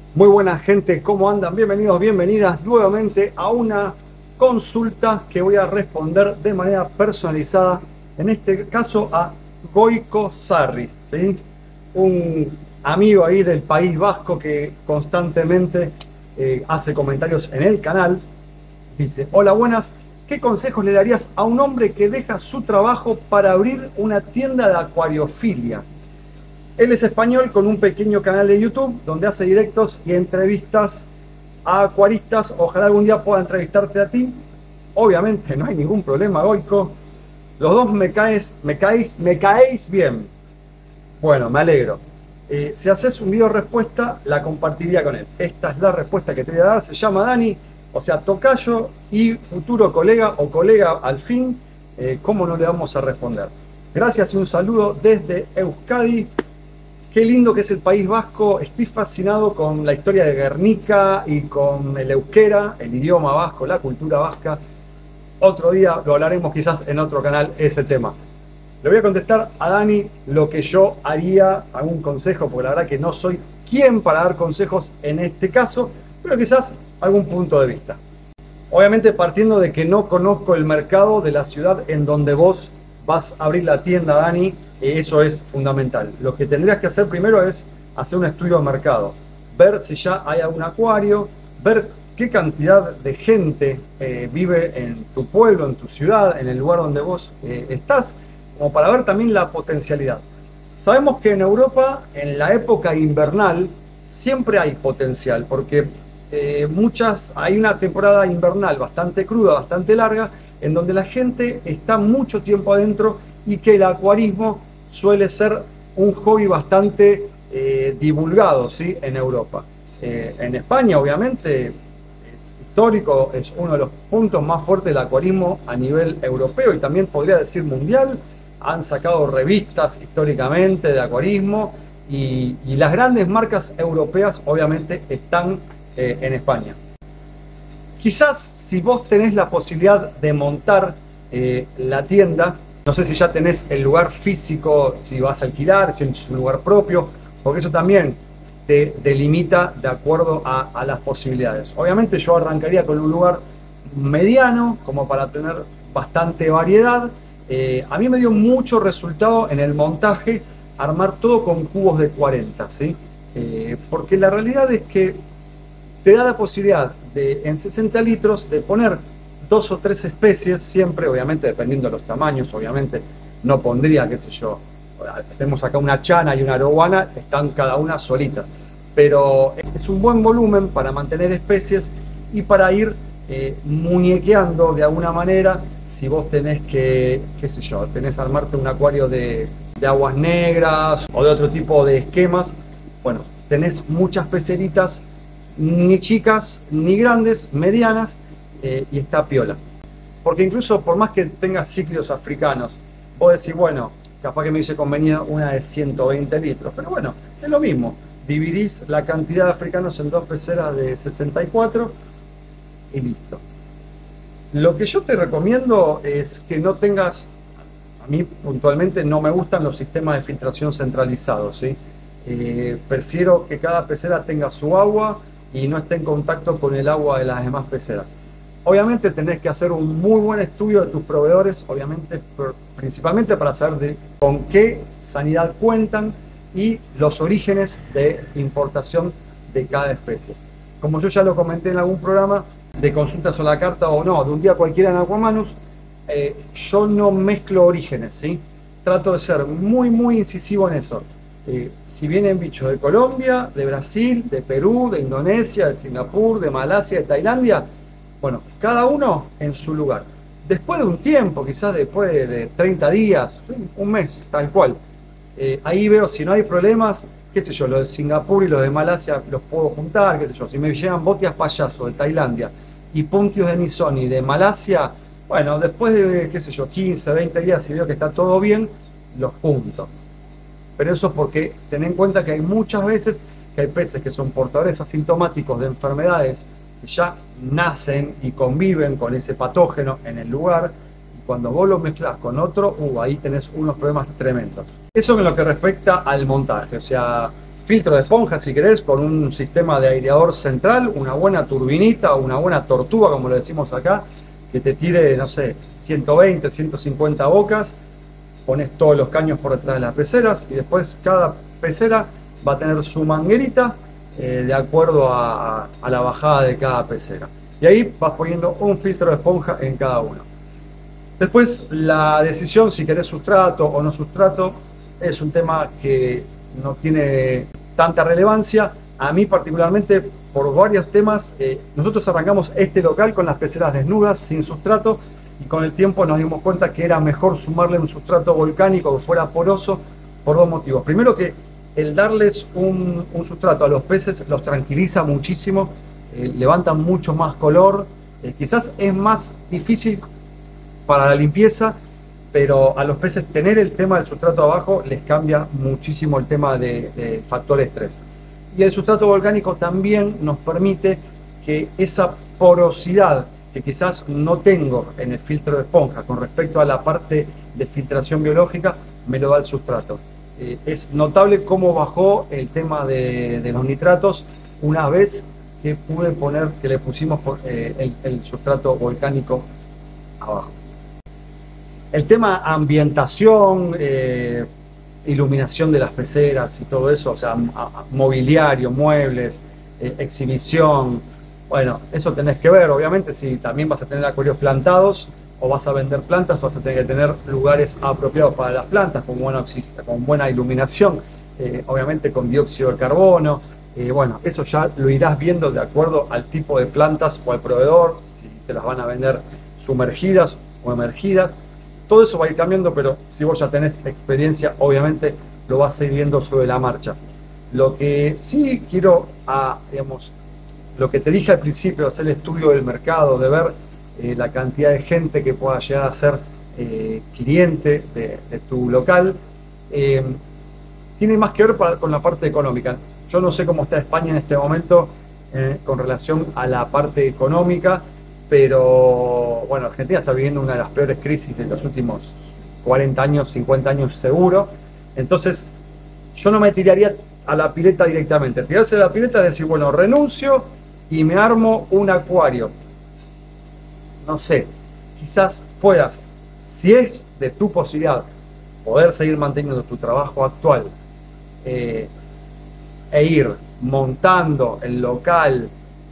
Muy buena gente, ¿cómo andan? Bienvenidos, bienvenidas nuevamente a una consulta que voy a responder de manera personalizada, en este caso a Goico Sarri, ¿sí? Un amigo ahí del País Vasco que constantemente hace comentarios en el canal. Dice: hola, buenas, ¿qué consejos le darías a un hombre que deja su trabajo para abrir una tienda de acuariofilia? Él es español con un pequeño canal de YouTube donde hace directos y entrevistas a acuaristas. Ojalá algún día pueda entrevistarte a ti. Obviamente no hay ningún problema, Goico. Los dos me caéis bien. Bueno, me alegro. Si haces un video respuesta, la compartiría con él. Esta es la respuesta que te voy a dar. Se llama Dani, o sea, tocayo y futuro colega o colega al fin. ¿Cómo no le vamos a responder? Gracias y un saludo desde Euskadi. Qué lindo que es el País Vasco. Estoy fascinado con la historia de Guernica y con el euskera, el idioma vasco, la cultura vasca. Otro día lo hablaremos quizás en otro canal ese tema. Le voy a contestar a Dani lo que yo haría, algún consejo, porque la verdad que no soy quien para dar consejos en este caso, pero quizás algún punto de vista. Obviamente partiendo de que no conozco el mercado de la ciudad en donde vos vas a abrir la tienda, Dani. Eso es fundamental. Lo que tendrías que hacer primero es hacer un estudio de mercado, ver si ya hay algún acuario, ver qué cantidad de gente vive en tu pueblo, en tu ciudad, en el lugar donde vos estás, como para ver también la potencialidad. Sabemos que en Europa, en la época invernal, siempre hay potencial, porque hay una temporada invernal bastante cruda, bastante larga, en donde la gente está mucho tiempo adentro y que el acuarismo suele ser un hobby bastante divulgado, ¿sí? En Europa. En España, obviamente, es histórico, es uno de los puntos más fuertes del acuarismo a nivel europeo y también podría decir mundial. Han sacado revistas históricamente de acuarismo y las grandes marcas europeas, obviamente, están en España. Quizás si vos tenés la posibilidad de montar la tienda, no sé si ya tenés el lugar físico, si vas a alquilar, si es un lugar propio, porque eso también te delimita de acuerdo a las posibilidades. Obviamente yo arrancaría con un lugar mediano, como para tener bastante variedad. A mí me dio mucho resultado en el montaje armar todo con cubos de 40, ¿sí? Porque la realidad es que te da la posibilidad de, en 60 litros, de poner 2 o 3 especies, siempre, obviamente, dependiendo de los tamaños. Obviamente no pondría, qué sé yo, tenemos acá una chana y una arowana, están cada una solitas, pero es un buen volumen para mantener especies y para ir muñequeando de alguna manera. Si vos tenés que, qué sé yo, tenés que armarte un acuario de aguas negras o de otro tipo de esquemas, bueno, tenés muchas peceritas, ni chicas ni grandes, medianas, y está piola. Porque incluso por más que tengas ciclios africanos, vos decís, bueno, capaz que me dice convenida una de 120 litros, pero bueno, es lo mismo. Dividís la cantidad de africanos en 2 peceras de 64 y listo. Lo que yo te recomiendo es que no tengas, a mí puntualmente no me gustan los sistemas de filtración centralizados, ¿sí? Prefiero que cada pecera tenga su agua y no esté en contacto con el agua de las demás peceras. Obviamente tenés que hacer un muy buen estudio de tus proveedores, obviamente, principalmente para saber con qué sanidad cuentan y los orígenes de importación de cada especie. Como yo ya lo comenté en algún programa de consultas a la carta o no, de un día cualquiera en Aquamanus, yo no mezclo orígenes, ¿sí? Trato de ser muy incisivo en eso. Si vienen bichos de Colombia, de Brasil, de Perú, de Indonesia, de Singapur, de Malasia, de Tailandia, bueno, cada uno en su lugar. Después de un tiempo, quizás después de 30 días, un mes, tal cual, ahí veo si no hay problemas, qué sé yo, los de Singapur y los de Malasia los puedo juntar, qué sé yo. Si me llegan botias payaso de Tailandia y puntios de Mizoni de Malasia, bueno, después de, qué sé yo, 15, 20 días, si veo que está todo bien, los junto. Pero eso es porque ten en cuenta que hay muchas veces que hay peces que son portadores asintomáticos de enfermedades que ya nacen y conviven con ese patógeno en el lugar, y cuando vos lo mezclas con otro, ahí tenés unos problemas tremendos. Eso en lo que respecta al montaje, o sea, filtro de esponja, si querés, con un sistema de aireador central, una buena turbinita o una buena tortuga, como le decimos acá, que te tire, no sé, 120, 150 bocas, pones todos los caños por detrás de las peceras y después cada pecera va a tener su manguerita de acuerdo a la bajada de cada pecera. Y ahí vas poniendo un filtro de esponja en cada uno. Después la decisión si querés sustrato o no sustrato es un tema que no tiene tanta relevancia. A mí particularmente por varios temas, nosotros arrancamos este local con las peceras desnudas, sin sustrato, y con el tiempo nos dimos cuenta que era mejor sumarle un sustrato volcánico que fuera poroso por dos motivos. Primero, que el darles un sustrato a los peces los tranquiliza muchísimo, levantan mucho más color, quizás es más difícil para la limpieza, pero a los peces tener el tema del sustrato abajo les cambia muchísimo el tema de factor estrés. Y el sustrato volcánico también nos permite que esa porosidad que quizás no tengo en el filtro de esponja con respecto a la parte de filtración biológica, me lo da el sustrato. Es notable cómo bajó el tema de los nitratos una vez que pude poner, que le pusimos el sustrato volcánico abajo. El tema ambientación, iluminación de las peceras y todo eso, o sea, mobiliario, muebles, exhibición, bueno, eso tenés que ver, obviamente, si también vas a tener acuarios plantados o vas a vender plantas, vas a tener que tener lugares apropiados para las plantas, con buena iluminación, obviamente con dióxido de carbono, bueno, eso ya lo irás viendo de acuerdo al tipo de plantas o al proveedor, si te las van a vender sumergidas o emergidas. Todo eso va a ir cambiando, pero si vos ya tenés experiencia, obviamente lo vas a ir viendo sobre la marcha. Lo que sí quiero, digamos, lo que te dije al principio, hacer el estudio del mercado, de ver la cantidad de gente que pueda llegar a ser cliente de tu local, tiene más que ver con la parte económica. Yo no sé cómo está España en este momento con relación a la parte económica, pero bueno, Argentina está viviendo una de las peores crisis de los últimos 40 años, 50 años seguro. Entonces, yo no me tiraría a la pileta directamente. Tirarse a la pileta es decir, bueno, renuncio y me armo un acuario. No sé, quizás puedas, si es de tu posibilidad, poder seguir manteniendo tu trabajo actual e ir montando el local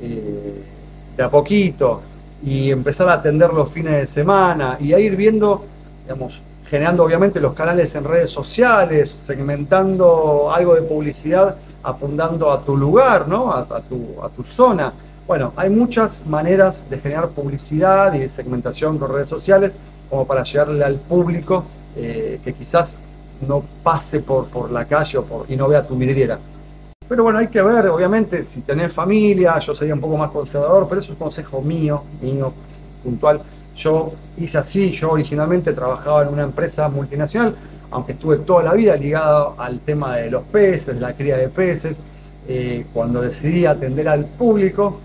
de a poquito, y empezar a atender los fines de semana y a ir viendo, digamos, generando obviamente los canales en redes sociales, segmentando algo de publicidad, apuntando a tu lugar, ¿no? a tu zona. Bueno, hay muchas maneras de generar publicidad y de segmentación con redes sociales como para llegarle al público que quizás no pase por la calle y no vea tu vidriera. Pero bueno, hay que ver, obviamente, si tenés familia, yo sería un poco más conservador, pero eso es un consejo mío, puntual. Yo hice así, yo originalmente trabajaba en una empresa multinacional, aunque estuve toda la vida ligado al tema de los peces, la cría de peces. Cuando decidí atender al público,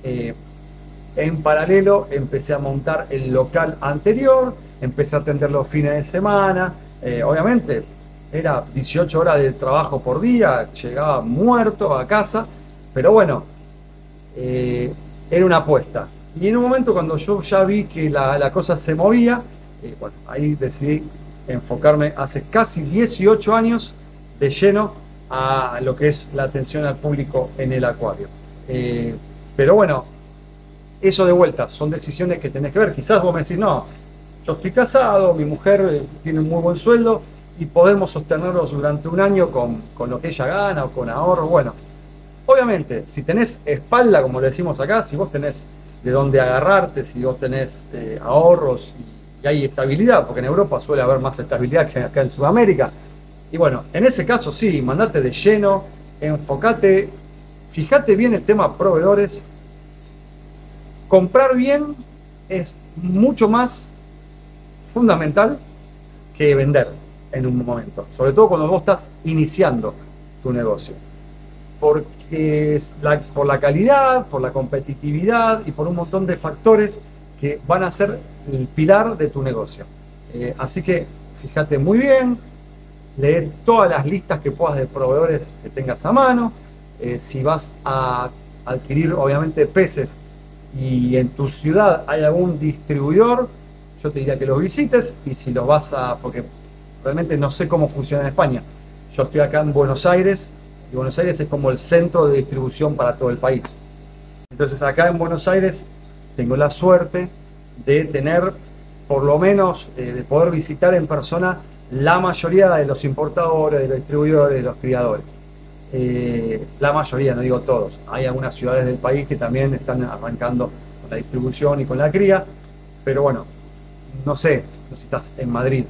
en paralelo empecé a montar el local anterior, empecé a atender los fines de semana, obviamente, era 18 horas de trabajo por día, llegaba muerto a casa, pero bueno, era una apuesta. Y en un momento cuando yo ya vi que la cosa se movía, bueno, ahí decidí enfocarme hace casi 18 años de lleno a lo que es la atención al público en el acuario. Pero bueno, eso de vuelta, son decisiones que tenés que ver. Quizás vos me decís, no, yo estoy casado, mi mujer tiene un muy buen sueldo, y podemos sostenerlos durante un año con lo que ella gana o con ahorro. Bueno, obviamente, si tenés espalda, como le decimos acá, si vos tenés de dónde agarrarte, si vos tenés ahorros y hay estabilidad, porque en Europa suele haber más estabilidad que acá en Sudamérica. Y bueno, en ese caso sí, mandate de lleno, enfocate, fíjate bien el tema proveedores. Comprar bien es mucho más fundamental que vender en un momento, sobre todo cuando vos estás iniciando tu negocio, porque por la calidad, por la competitividad y por un montón de factores que van a ser el pilar de tu negocio. Así que fíjate muy bien, lee todas las listas que puedas de proveedores que tengas a mano. Si vas a adquirir obviamente peces y en tu ciudad hay algún distribuidor, yo te diría que los visites. Y si los vas a, porque realmente no sé cómo funciona en España, yo estoy acá en Buenos Aires y Buenos Aires es como el centro de distribución para todo el país. Entonces acá en Buenos Aires tengo la suerte de tener, por lo menos, de poder visitar en persona la mayoría de los importadores, de los distribuidores, de los criadores. La mayoría, no digo todos. Hay algunas ciudades del país que también están arrancando con la distribución y con la cría, pero bueno, no sé si estás en Madrid,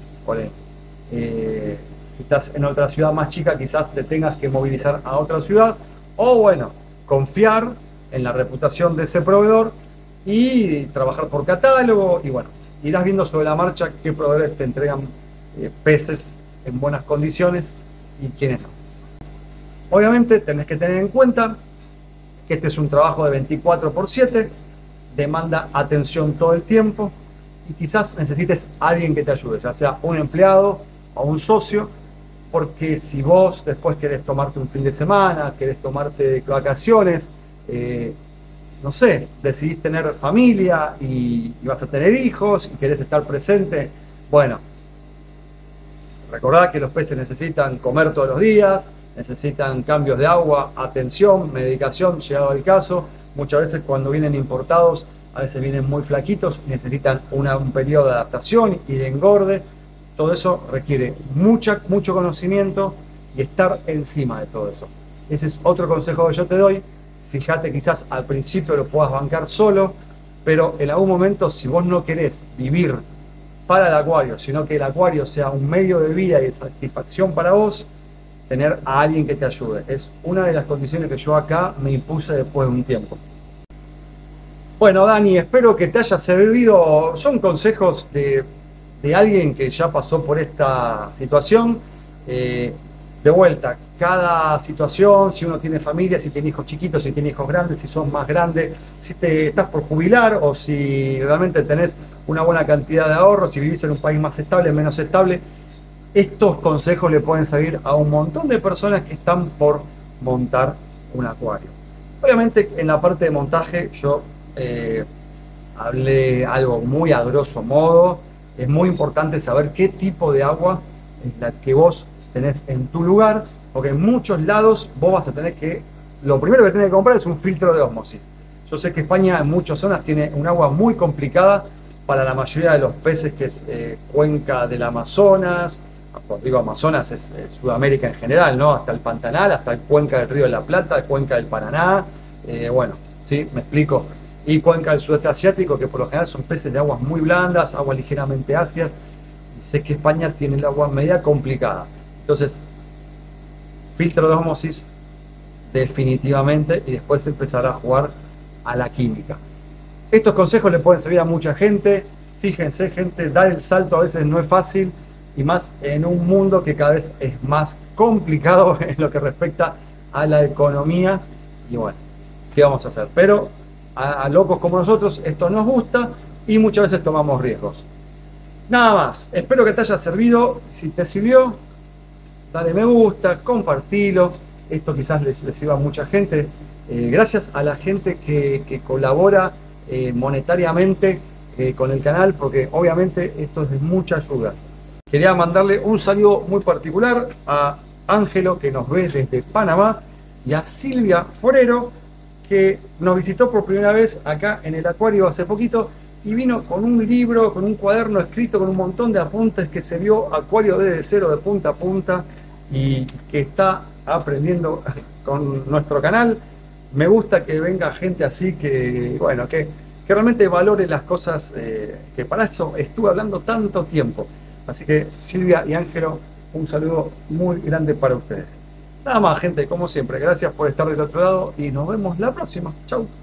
si estás en otra ciudad más chica, quizás te tengas que movilizar a otra ciudad, o bueno, confiar en la reputación de ese proveedor y trabajar por catálogo. Y bueno, irás viendo sobre la marcha qué proveedores te entregan peces en buenas condiciones y quiénes no. Obviamente tenés que tener en cuenta que este es un trabajo de 24/7, demanda atención todo el tiempo y quizás necesites a alguien que te ayude, ya sea un empleado o un socio, porque si vos después querés tomarte un fin de semana, querés tomarte vacaciones, no sé, decidís tener familia y vas a tener hijos y querés estar presente, bueno, recordad que los peces necesitan comer todos los días, necesitan cambios de agua, atención, medicación, llegado el caso. Muchas veces cuando vienen importados, a veces vienen muy flaquitos, necesitan un periodo de adaptación y de engorde. Todo eso requiere mucho conocimiento y estar encima de todo eso. Ese es otro consejo que yo te doy. Fíjate, quizás al principio lo puedas bancar solo, pero en algún momento, si vos no querés vivir para el acuario, sino que el acuario sea un medio de vida y de satisfacción para vos, tener a alguien que te ayude. Es una de las condiciones que yo acá me impuse después de un tiempo. Bueno, Dani, espero que te haya servido. Son consejos de alguien que ya pasó por esta situación. De vuelta, cada situación, si uno tiene familia, si tiene hijos chiquitos, si tiene hijos grandes, si son más grandes, si te estás por jubilar o si realmente tenés una buena cantidad de ahorros, si vivís en un país más estable, menos estable, estos consejos le pueden servir a un montón de personas que están por montar un acuario. Obviamente en la parte de montaje yo hablé algo muy a grosso modo. Es muy importante saber qué tipo de agua es la que vos tenés en tu lugar, porque en muchos lados vos vas a tener que, lo primero que tenés que comprar es un filtro de ósmosis. Yo sé que España en muchas zonas tiene un agua muy complicada para la mayoría de los peces, que es cuenca del Amazonas. Cuando digo Amazonas es Sudamérica en general, ¿no? Hasta el Pantanal, hasta el cuenca del Río de la Plata, cuenca del Paraná, bueno, ¿sí? Me explico. Y cuenca del sudeste asiático, que por lo general son peces de aguas muy blandas, aguas ligeramente ácidas. Y sé que España tiene el agua media complicada. Entonces, filtro de ósmosis definitivamente, y después empezar a jugar a la química. Estos consejos le pueden servir a mucha gente. Fíjense, gente, dar el salto a veces no es fácil, y más en un mundo que cada vez es más complicado en lo que respecta a la economía. Y bueno, ¿qué vamos a hacer? Pero a locos como nosotros esto nos gusta y muchas veces tomamos riesgos. Nada más, espero que te haya servido. Si te sirvió, dale me gusta, compartilo. Esto quizás les sirva a mucha gente. Gracias a la gente que colabora monetariamente con el canal, porque obviamente esto es de mucha ayuda. Quería mandarle un saludo muy particular a Ángelo, que nos ve desde Panamá, y a Silvia Forero, que nos visitó por primera vez acá en el acuario hace poquito y vino con un libro, con un cuaderno escrito con un montón de apuntes, que se vio acuario desde cero, de punta a punta, y que está aprendiendo con nuestro canal. Me gusta que venga gente así, que bueno, que realmente valore las cosas, que para eso estuve hablando tanto tiempo. Así que Silvia y Ángelo, un saludo muy grande para ustedes. Nada más, gente, como siempre, gracias por estar del otro lado y nos vemos la próxima. Chau.